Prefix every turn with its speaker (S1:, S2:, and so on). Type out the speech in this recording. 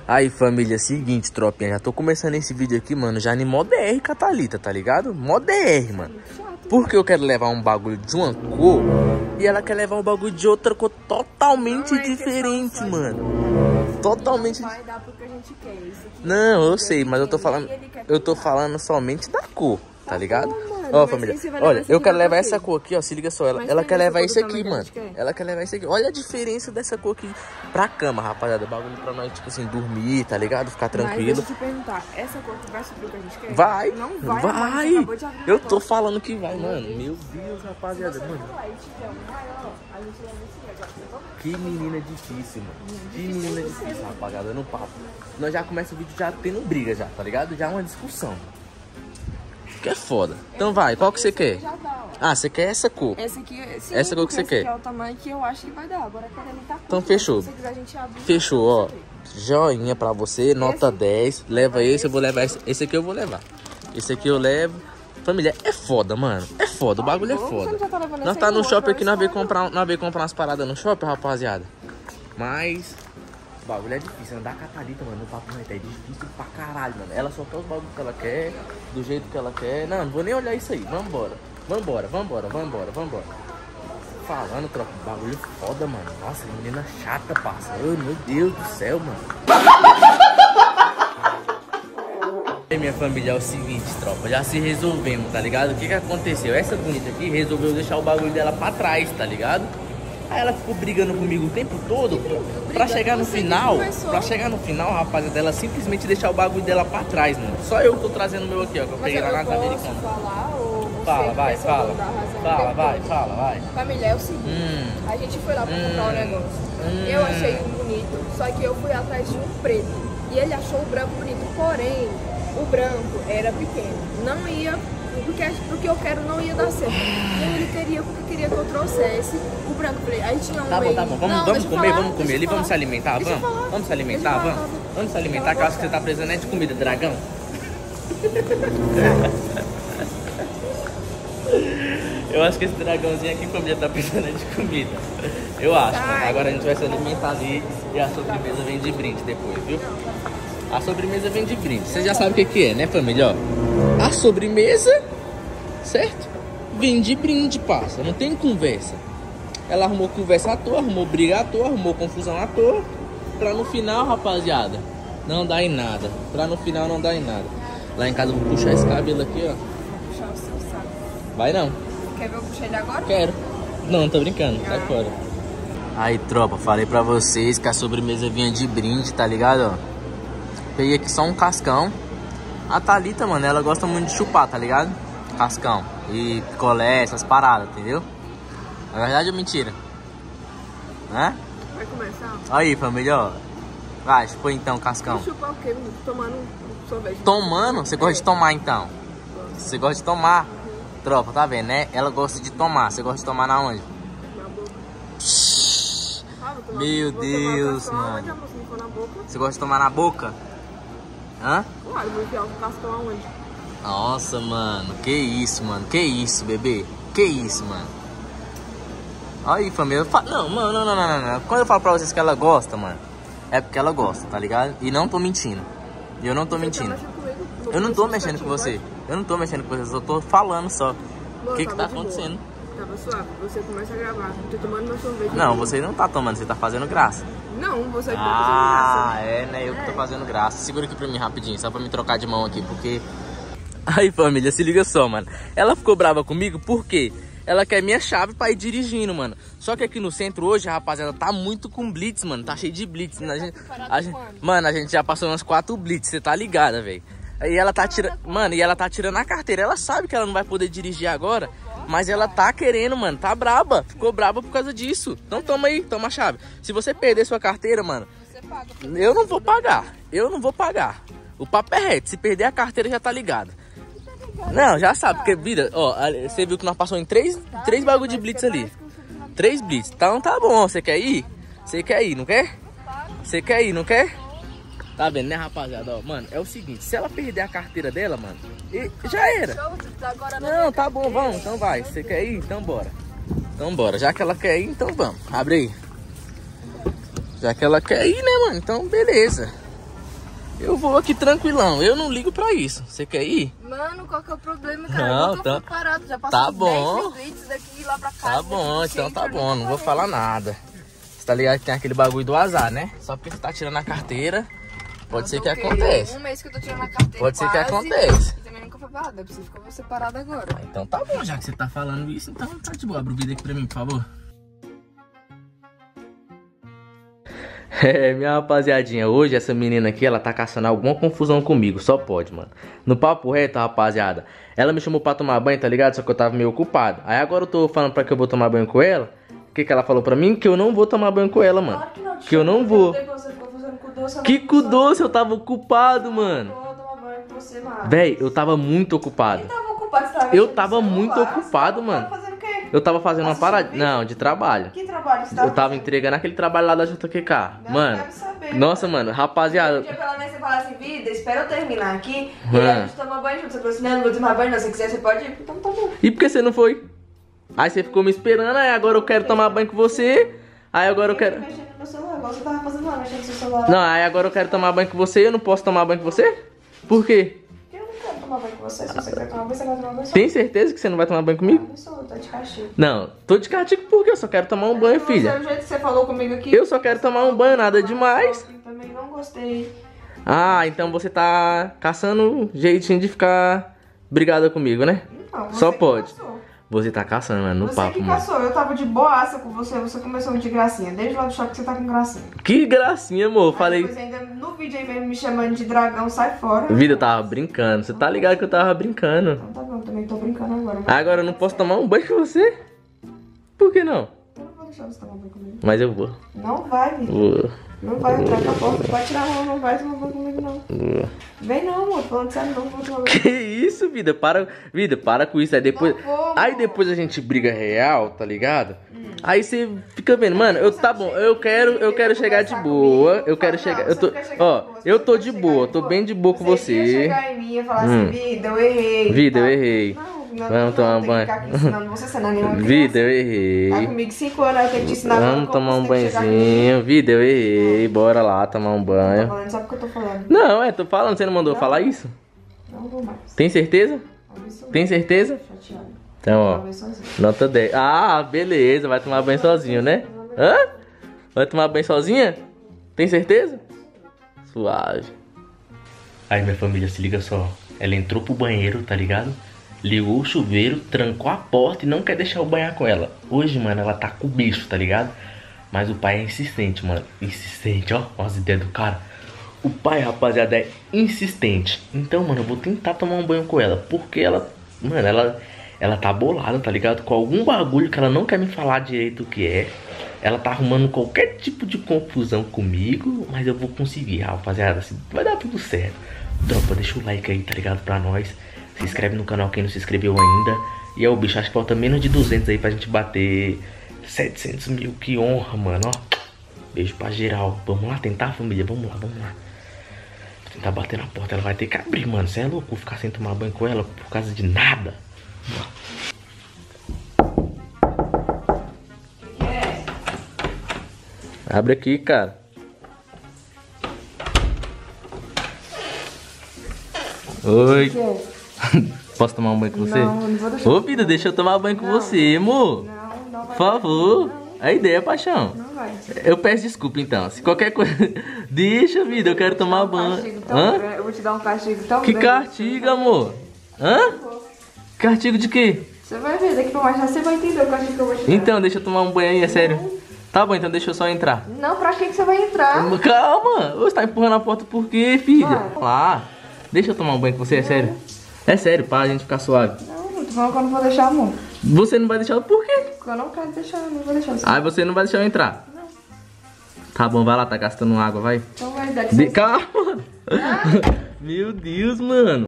S1: Aí, família, seguinte, tropinha. Já tô começando esse vídeo aqui, mano, já em modo R com a Thalita, tá ligado? Modo R, mano. Porque eu quero levar um bagulho de uma cor e ela quer levar um bagulho de outra cor totalmente diferente, mano. Totalmente.
S2: Vai dar porque a gente quer isso aqui.
S1: Não, eu sei, mas eu tô falando somente da cor, tá ligado? Ó, família, olha, eu quero levar essa cor aqui, ó, se liga só, ela quer levar isso aqui, mano. Ela quer levar isso aqui. Olha a diferença dessa cor aqui pra cama, rapaziada. Bagulho pra nós, tipo assim, dormir, tá ligado? Ficar tranquilo.
S2: Mas deixa eu te perguntar, essa cor que vai suprir o que a gente quer?
S1: Vai,
S2: não vai.
S1: Vai. Eu tô falando que vai, mano. Meu Deus, rapaziada, mano. Que menina difícil, mano. Que menina difícil, rapaziada, no papo. Nós já começa o vídeo já tendo briga já, tá ligado? Já é uma discussão. Que é foda. Então vai, qual que você quer? Ah, você quer essa cor?
S2: Essa aqui, sim,
S1: essa cor que você quer?
S2: Esse aqui é o tamanho que eu acho que vai dar. Agora quando ele tá curto,
S1: então fechou.
S2: se você quiser, a gente abre.
S1: Fechou, ó. Joinha pra você, nota 10. Leva esse, eu vou levar esse. Esse aqui eu vou levar. Esse aqui eu levo. Família, é foda, mano. É foda, o bagulho é foda. Nós tá no shopping aqui, nós veio comprar umas paradas no shopping, rapaziada. Mas o bagulho é difícil. Andar com a Thalita, mano, no papo não é difícil pra caralho, mano. Ela só quer os bagulhos que ela quer, do jeito que ela quer. Não vou nem olhar isso aí. Vambora. Falando, troca, bagulho foda, mano. Nossa, menina chata, parça. Oh, meu Deus do céu, mano. E minha família, é o seguinte, tropa, já se resolvemos, tá ligado? O que que aconteceu? Essa bonita aqui resolveu deixar o bagulho dela pra trás, tá ligado? Aí ela ficou brigando comigo o tempo todo pra chegar no final, rapaziada, dela simplesmente deixar o bagulho dela pra trás, mano. Só eu que tô trazendo o meu aqui, ó, que eu peguei lá na americana. Vai.
S2: Família, é o seguinte, a gente foi lá pra comprar um negócio. Eu achei um bonito, só que eu fui atrás de um preto. E ele achou o branco bonito, porém, o branco era pequeno. Não ia, porque eu quero não ia dar certo. E ele queria, porque queria que eu trouxesse o branco. Aí tinha um
S1: Tá bom, vamos comer ali, vamos se alimentar, vamos se alimentar, vamos se alimentar, que eu acho que você tá precisando de comida, dragão. Eu acho que esse dragãozinho aqui, família, tá precisando de comida. Eu acho, mano. Agora a gente vai se alimentar ali e a sobremesa vem de brinde depois, viu? A sobremesa vem de brinde. Você já sabe o que é, né, família? Ó, a sobremesa, certo? Vem de brinde, parça. Não tem conversa. Ela arrumou conversa à toa, arrumou briga à toa, arrumou confusão à toa. Pra no final, rapaziada, não dar em nada. Pra no final não dar em nada. Lá em casa eu vou puxar esse cabelo aqui, ó.
S2: Vou puxar o seu saco.
S1: Vai não.
S2: Quer ver eu puxar ele agora?
S1: Quero. Não, tô brincando. Sai fora. Aí, tropa, falei pra vocês que a sobremesa vinha de brinde, tá ligado, ó? Peguei aqui só um cascão. A Thalita, mano, ela gosta muito de chupar, tá ligado? Cascão e picolé, essas paradas, entendeu? Na verdade é mentira, né?
S2: Vai começar?
S1: Aí, família, ó. Vai, chupa então, cascão.
S2: Chupar o quê? Tomando um sorvete.
S1: Tomando? Você gosta de tomar, então? Você gosta de tomar? Tropa, tá vendo, né? Ela gosta de tomar. Você gosta de tomar na onde?
S2: Na boca.
S1: Meu Deus, mano. Você gosta de tomar na boca? Hã?
S2: Claro, vou enfiar o cascão aonde?
S1: Nossa, mano. Que isso, mano. Que isso, bebê. Que isso, mano. Aí, família. Não, mano, não. Quando eu falo pra vocês que ela gosta, mano, é porque ela gosta, tá ligado? E não tô mentindo. E eu não tô mentindo. Eu não tô mexendo com você. Eu não tô mexendo com você. Eu só tô falando só. O que que tá acontecendo?
S2: Tava suave. Você começa a gravar. Tô tomando meu sorvete.
S1: Não, você não tá tomando. Você tá fazendo graça.
S2: Não, você que tá fazendo graça.
S1: É, né? Eu que tô fazendo graça. Segura aqui pra mim rapidinho, só pra me trocar de mão aqui, porque... Aí, família, se liga só, mano. Ela ficou brava comigo porque ela quer minha chave pra ir dirigindo, mano. Só que aqui no centro hoje, rapaziada, tá muito com blitz, mano. Tá cheio de blitz. Mano, a gente já passou umas 4 blitz, você tá ligada, velho. Aí ela tá tirando... Mano, e ela tá tirando a carteira. Ela sabe que ela não vai poder dirigir agora, mas ela tá querendo, mano. Tá braba. Ficou braba por causa disso. Então toma aí, toma a chave. Se você perder sua carteira, mano, eu não vou pagar. Eu não vou pagar. O papo é reto. Se perder a carteira, já tá ligado. Não, já sabe. Porque, vida, ó, você viu que nós passamos em 3 bagulho de blitz ali. 3 blitz. Então tá bom. Você quer ir? Você quer ir, não quer? Você quer ir, não quer? Tá vendo, né, rapaziada? Ó, mano, é o seguinte, se ela perder a carteira dela, mano, já era. Não, tá bom, vamos, então vai. Você quer ir? Então bora. Então bora. Já que ela quer ir, então vamos. Abre aí. Já que ela quer ir, né, mano? Então beleza. Eu vou aqui tranquilão, eu não ligo pra isso. Você quer ir?
S2: Mano, qual que é o problema, cara?
S1: Não,
S2: Eu tô parado, já passou
S1: tá bom.
S2: 10 minutos daqui lá pra casa.
S1: Tá bom, então tá bom, não vou falar nada. Você tá ligado que tem aquele bagulho do azar, né? Só porque você tá tirando a carteira, pode ser que aconteça.
S2: Um mês que eu tô tirando a carteira.
S1: Pode ser que aconteça.
S2: E também nunca foi parada, eu preciso ficar separado agora.
S1: Então tá bom, já que você tá falando isso, então tá de boa. Abre o vídeo aqui pra mim, por favor. É, minha rapaziadinha, hoje essa menina aqui, ela tá caçando alguma confusão comigo, só pode, mano. No papo reto, rapaziada, ela me chamou pra tomar banho, tá ligado? Só que eu tava meio ocupado. Aí agora eu tô falando pra que eu vou tomar banho com ela. O que que ela falou pra mim? Que eu não vou tomar banho com ela, mano.
S2: Claro que não,
S1: que eu não vou. Que cu doce, eu tava ocupado, mano.
S2: Eu vou tomar banho com você, mano.
S1: Véi, eu tava muito ocupado. Eu tava muito ocupado, mano.
S2: Fazendo o quê?
S1: Eu tava fazendo uma parada. Não, de trabalho.
S2: Que trabalho você tá
S1: Eu tava entregando aquele trabalho lá da JQK. Mano,
S2: quero saber,
S1: nossa, mano, rapaziada.
S2: Podia pelo menos você falar assim, vida, espera eu terminar aqui e aí a gente toma banho junto. Você falou assim, não vou tomar banho não, se quiser você pode ir. Então tá bom.
S1: E por que você não foi? Aí você ficou me esperando, aí agora eu quero tomar banho com você. Aí agora eu quero...
S2: Mexendo no meu celular, igual você tava fazendo lá, mexendo no seu celular.
S1: Não, aí agora eu quero tomar banho com você e eu não posso tomar banho com você? Por quê?
S2: Eu não quero tomar banho com você, se você quiser tomar banho, você vai tomar banho só.
S1: Tem certeza que você não vai tomar banho comigo?
S2: Tá de castigo.
S1: Não, tô de castigo porque eu só quero tomar um banho, filha.
S2: Do jeito que você falou comigo aqui.
S1: Eu só quero tomar um banho, nada demais.
S2: Também não gostei.
S1: Ah, então você tá caçando jeitinho de ficar brigada comigo, né?
S2: Não,
S1: Só
S2: você que
S1: pode.
S2: caçou.
S1: Você tá caçando, mano, no
S2: Você
S1: papo,
S2: que
S1: mano.
S2: caçou, eu tava de boaça com você, você começou de gracinha. Desde lá do shopping você tá com gracinha.
S1: Que gracinha, amor. Falei.
S2: Depois ainda no vídeo aí mesmo me chamando de dragão, sai fora.
S1: Vida, eu tava brincando. Você tá ligado que eu tava brincando.
S2: Então tá bom, também tô brincando agora. Mas
S1: Agora eu não posso tomar um banho com você? Por que não?
S2: eu não vou deixar você tomar banho comigo.
S1: Mas eu vou.
S2: Não vai, vida.
S1: Vou.
S2: Não vai entrar com a porta. Vai tirar a mão, não vai tomar banho comigo, não.
S1: Vou.
S2: Vem não, amor. Falando sério, não vou tomar banho.
S1: Que isso, vida? Para com isso. Aí depois.
S2: Não vou,
S1: Aí
S2: amor.
S1: depois a gente briga real, tá ligado? Aí você fica vendo, mano, eu tá bom, eu quero chegar de boa, eu quero chegar, eu tô, ó, eu tô de boa, tô bem de boa com
S2: Você ia
S1: você.
S2: chegar em mim e falar assim, vida, eu errei.
S1: Vida, eu
S2: tá?
S1: errei.
S2: Não,
S1: Vamos tomar um
S2: tem que
S1: banho.
S2: ficar aqui ensinando você, você não é nenhuma
S1: Vida, eu
S2: criança. Tá
S1: errei.
S2: comigo 5 anos, eu tenho que te ensinar agora
S1: Vamos
S2: como
S1: tomar um
S2: você tem que chegar em mim.
S1: banhozinho. Vida, eu errei. Bora lá tomar um
S2: Tô
S1: banho.
S2: falando só porque eu tô falando.
S1: Não, tô falando, você não mandou
S2: Não.
S1: falar isso?
S2: Não vou mais.
S1: Tem certeza?
S2: Absolutamente
S1: Tem certeza?
S2: chateada.
S1: Então, ó,
S2: Talvez sozinho.
S1: nota 10. Ah, beleza, vai tomar banho sozinho, né? Hã? Vai tomar banho sozinha? Tem certeza? Suave. Aí, minha família, se liga só. Ela entrou pro banheiro, tá ligado? Ligou o chuveiro, trancou a porta e não quer deixar eu banhar com ela. Hoje, mano, ela tá com o bicho, tá ligado? Mas o pai é insistente, mano. Insistente, ó. Olha as ideias do cara. O pai, rapaziada, é insistente. Então, mano, eu vou tentar tomar um banho com ela. Porque ela, mano, ela tá bolada, tá ligado? Com algum bagulho que ela não quer me falar direito o que é. Ela tá arrumando qualquer tipo de confusão comigo. Mas eu vou conseguir, rapaziada. Vai dar tudo certo. Tropa, deixa o like aí, tá ligado? Pra nós. Se inscreve no canal quem não se inscreveu ainda. E é o bicho, acho que falta menos de 200 aí pra gente bater 700 mil. Que honra, mano, ó. Beijo pra geral. Vamos lá tentar, família? Vamos lá, vamos lá. Vou tentar bater na porta, ela vai ter que abrir, mano. Você é louco ficar sem tomar banho com ela por causa de nada? Abre aqui, cara. Oi. Posso tomar um banho com você?
S2: Não, não vou deixar.
S1: Ô, vida, deixa eu tomar banho com você, amor.
S2: Não vai.
S1: Por favor. A ideia é paixão.
S2: Não vai.
S1: Eu peço desculpa, então. Se qualquer coisa... Deixa, vida, eu quero tomar banho. Hã?
S2: Eu vou te dar um castigo tão
S1: Que
S2: grande.
S1: castigo, amor? Hã? Castigo de quê?
S2: Você vai ver, daqui pra mais você vai entender o castigo que eu vou te dar.
S1: Então, deixa eu tomar um banho aí, é sério. Tá bom, então deixa eu só entrar.
S2: Não, pra que você vai entrar?
S1: Calma! Você tá empurrando a porta por quê, filha?
S2: Vai.
S1: Lá. Deixa eu tomar um banho com você, é sério. É sério, pra gente ficar suave.
S2: Não, tô falando que eu não vou deixar, amor.
S1: Você não vai deixar por quê?
S2: Porque eu não quero deixar, eu não vou deixar você.
S1: Ah, você não vai deixar eu entrar?
S2: Não.
S1: Tá bom, vai lá, tá gastando água, vai.
S2: Então vai dar licença.
S1: Calma! Meu Deus, mano.